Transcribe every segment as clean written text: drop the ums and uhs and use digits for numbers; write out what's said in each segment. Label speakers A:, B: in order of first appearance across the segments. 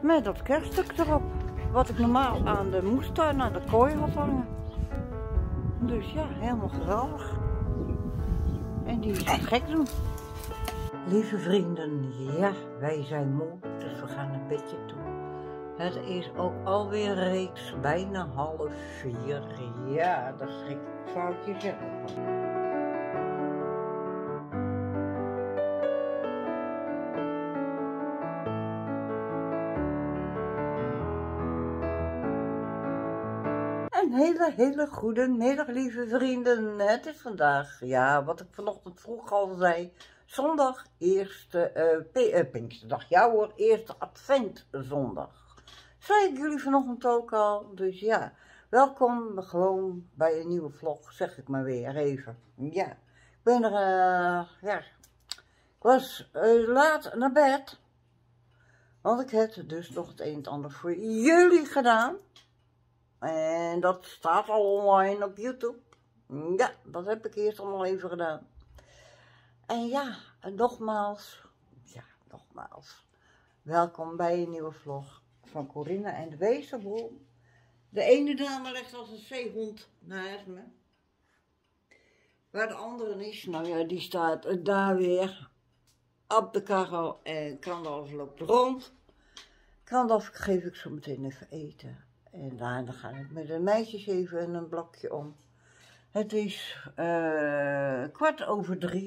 A: Met dat kerststuk erop. Wat ik normaal aan de moestuin, aan de kooi had hangen. Dus ja, helemaal geweldig. En die is het gek doen. Lieve vrienden, ja, wij zijn moe, dus we gaan naar bedje toe. Het is ook alweer reeds bijna 3:30. Ja, dat schrik ik foutje zeggen. Een hele goede middag, lieve vrienden. Het is vandaag, ja, wat ik vanochtend vroeg al zei, zondag, eerste Pinksterdag. Ja hoor, eerste adventzondag. Zei ik jullie vanochtend ook al. Dus ja, welkom gewoon bij een nieuwe vlog, zeg ik maar weer even. Ja, ik ben ik was laat naar bed. Want ik heb dus nog het een en ander voor jullie gedaan. En dat staat al online op YouTube. Ja, dat heb ik eerst allemaal even gedaan. En ja, nogmaals, welkom bij een nieuwe vlog van Corinna en de Wezenboel. De ene dame ligt als een zeehond naast me. Waar de andere is, nou ja, die staat daar weer op de karrel en Krandalf loopt rond. Krandalf geef ik zo meteen even eten. En daarna ga ik met de meisjes even een blokje om. Het is 3:15.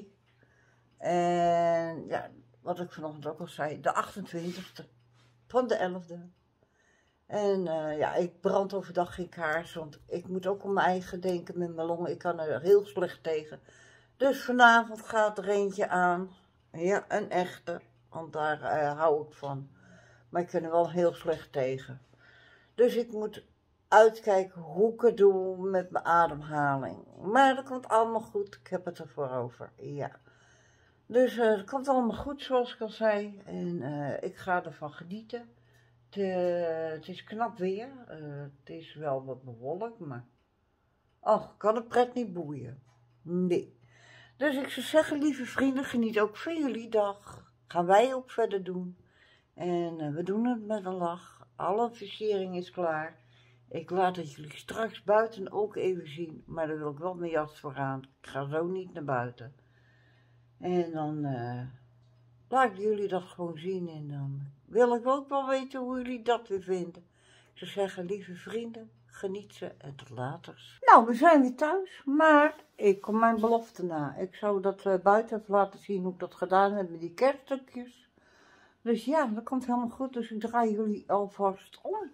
A: En ja, wat ik vanochtend ook al zei, de 28e van de 11e. En ja, ik brand overdag geen kaars, want ik moet ook om mijn eigen denken met mijn longen. Ik kan er heel slecht tegen. Dus vanavond gaat er eentje aan. Ja, een echte, want daar hou ik van. Maar ik kan er wel heel slecht tegen. Dus ik moet uitkijken hoe ik het doe met mijn ademhaling. Maar dat komt allemaal goed. Ik heb het ervoor over. Ja. Dus het komt allemaal goed zoals ik al zei. En ik ga ervan genieten. Het is knap weer. Het is wel wat bewolkt. Maar kan de pret niet boeien. Nee. Dus ik zou zeggen, lieve vrienden, geniet ook van jullie dag. Gaan wij ook verder doen. En we doen het met een lach. Alle versiering is klaar. Ik laat het jullie straks buiten ook even zien. Maar daar wil ik wel mijn jas voor aan. Ik ga zo niet naar buiten. En dan laat ik jullie dat gewoon zien. En dan wil ik ook wel weten hoe jullie dat weer vinden. Ik zou zeggen, lieve vrienden, geniet ze en tot later. Nou, we zijn weer thuis. Maar ik kom mijn belofte na. Ik zou dat buiten even laten zien hoe ik dat gedaan heb met die kerststukjes. Dus ja, dat komt helemaal goed. Dus ik draai jullie alvast om.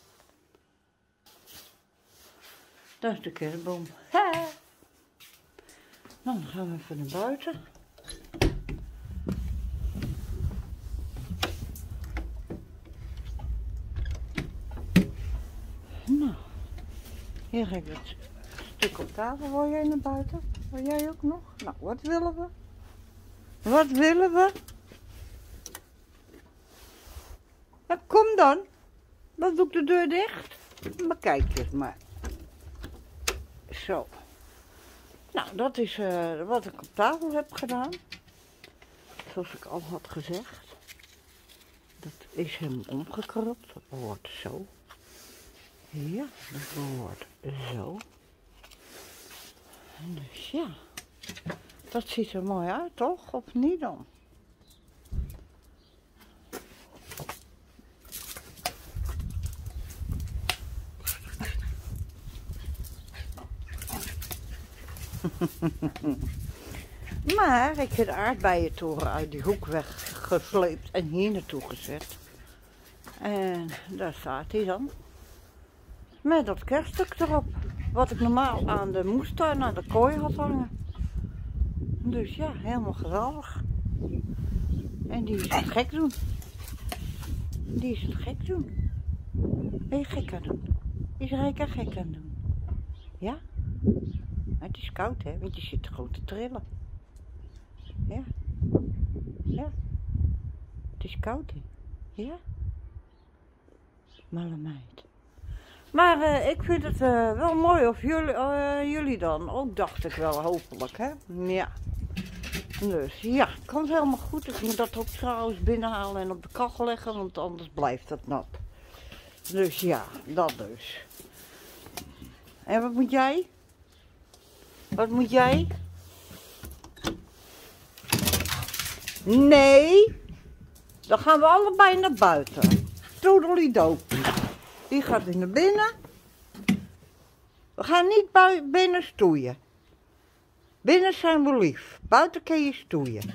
A: Dat is de kerstboom. Ha! Nou, dan gaan we even naar buiten. Nou, hier ga ik het stuk op tafel. Wil jij naar buiten? Wil jij ook nog? Nou, wat willen we? Wat willen we? Nou, kom dan. Dan doe ik de deur dicht. Maar kijk eens maar. Zo. Nou, dat is wat ik op tafel heb gedaan. Zoals ik al had gezegd. Dat is hem omgekropt. Dat behoort zo. Ja, dat behoort zo. En dus ja. Dat ziet er mooi uit, toch? Of niet dan? Maar ik heb de aardbeientoren uit die hoek weggesleept en hier naartoe gezet. En daar staat hij dan. Met dat kerststuk erop. Wat ik normaal aan de moestuin, aan de kooi had hangen. Dus ja, helemaal geweldig. En die is het gek doen. Die is het gek doen. Ben je gek aan doen? Is Rijka gek aan doen? Ja? Maar het is koud, hè, want je zit gewoon te trillen. Ja. Ja. Het is koud, hè. Ja. Malle meid. Maar ik vind het wel mooi of jullie dan ook, dacht ik wel, hopelijk, hè. Ja. Dus ja, komt helemaal goed. Ik moet dat ook trouwens binnenhalen en op de kachel leggen, want anders blijft het nat. Dus ja, dat dus. En wat moet jij? Wat moet jij? Nee, dan gaan we allebei naar buiten. Toedelidoop. Die gaat weer naar binnen. We gaan niet binnen stoeien. Binnen zijn we lief. Buiten kun je stoeien.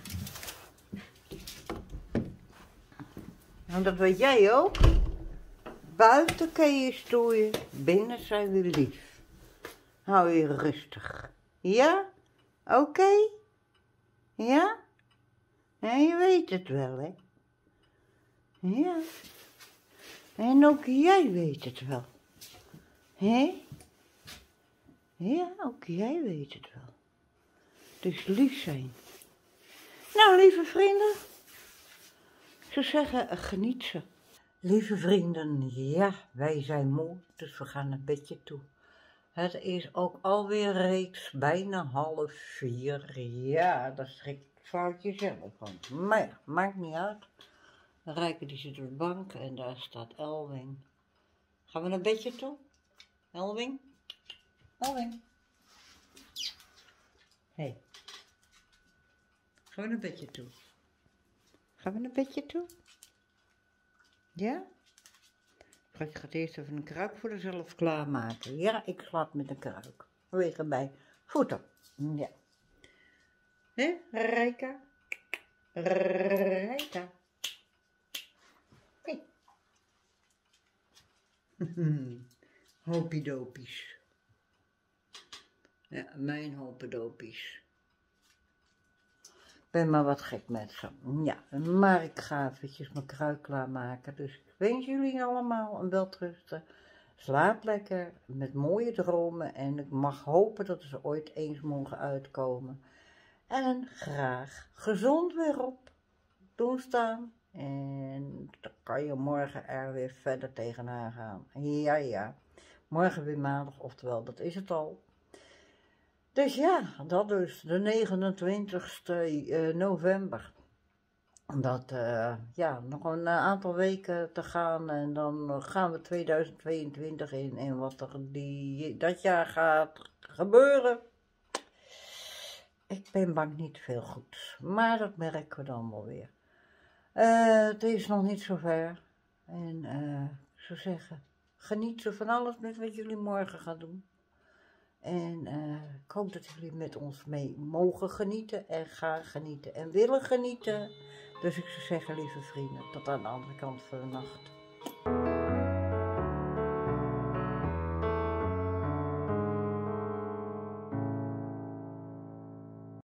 A: En dat weet jij ook. Buiten kun je stoeien. Binnen zijn we lief. Hou je rustig. Ja? Oké? Ja? En je weet het wel, hè? Ja. En ook jij weet het wel. Hé? Ja, ook jij weet het wel. Dus lief zijn. Nou, lieve vrienden. Ik zou zeggen, geniet ze. Lieve vrienden, ja, wij zijn moe, dus we gaan naar bedje toe. Het is ook alweer reeds bijna 3:30. Ja, daar schrik ik foutje zelf van. Maar ja, maakt niet uit. Rijke die zit op de bank en daar staat Elwing. Gaan we naar bedje toe? Elwing? Elwing? Hey. Gaan we naar bedje toe? Gaan we naar bedje toe? Ja? Ik ga eerst even een kruik voor mezelf klaarmaken. Ja, ik slaap met een kruik. Wegen bij voeten. Ja. Hé, Rijka? Rijka. Hey. Hopiedopies. Ja, mijn hopidopies. Ik ben maar wat gek met ze. Ja, maar ik ga eventjes mijn kruik klaarmaken. Dus ik wens jullie allemaal een welterusten. Slaap lekker, met mooie dromen. En ik mag hopen dat ze ooit eens mogen uitkomen. En graag gezond weer op doen staan. En dan kan je morgen er weer verder tegenaan gaan. Ja, ja. Morgen weer maandag, oftewel, dat is het al. Dus ja, dat dus, de 29e november. Dat, ja, nog een aantal weken te gaan en dan gaan we 2022 in. En wat er dat jaar gaat gebeuren. Ik ben bang niet veel goeds, maar dat merken we dan wel weer. Het is nog niet zo ver. En ik zou zeggen, geniet zo van alles met wat jullie morgen gaan doen. En ik hoop dat jullie met ons mee mogen genieten en gaan genieten en willen genieten. Dus ik zou zeggen, lieve vrienden, tot aan de andere kant van de nacht.